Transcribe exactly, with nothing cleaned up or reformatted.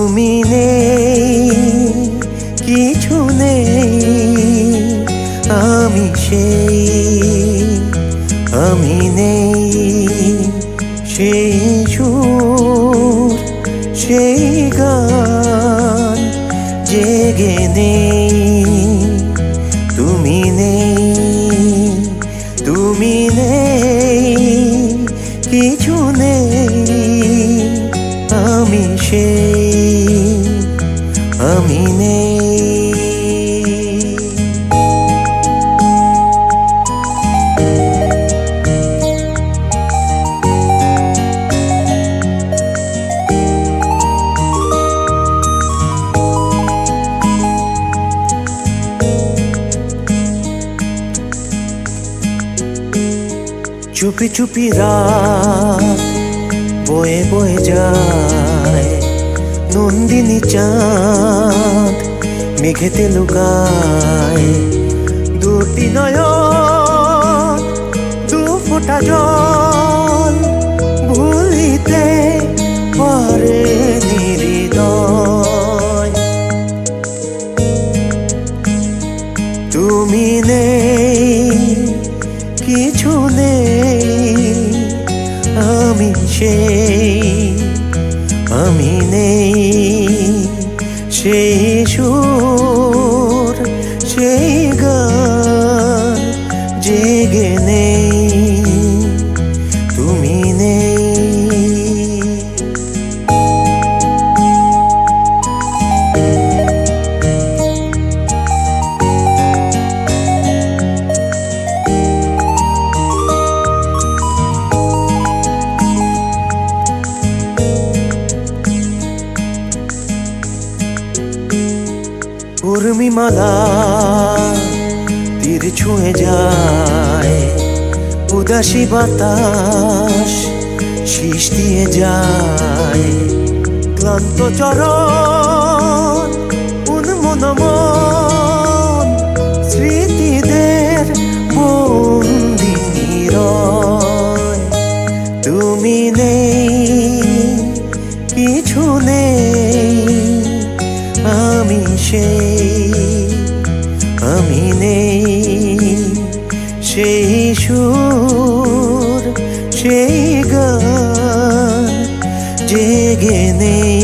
তুমি নেই, কিছু নেই, আমি সেই, আমি নেই, সেই সুর, সেই গান জেগে নেই। তুমি নেই, তুমি নেই, কিছু নেই, আমি সেই, আমি নেই। চুপি চুপি রাত বয়ে বয়ে যায়, নন্দিনী চাঁদ মেঘেতে লুকায়। দুটি নয়ন দু ফোঁটা জল ভুলিতে পারে হৃদয়। তুমি নেই, কিছু নেই, আমি সেই, আমি নেই, সেই সুর, সেই গান জেগে নেই। তুমি নেই। উর্মিমালা তীর ছুঁয়ে যায়, উদাসী বাতাস শীষ দিয়ে যায়। ক্লান্ত চরণ উন্মন মন স্মৃতিদের বন্দিনী রয়। তুমি নেই, কিছু নেই, আমি সেই, আমি নেই, সেই সুর, সেই গান জেগে নেই।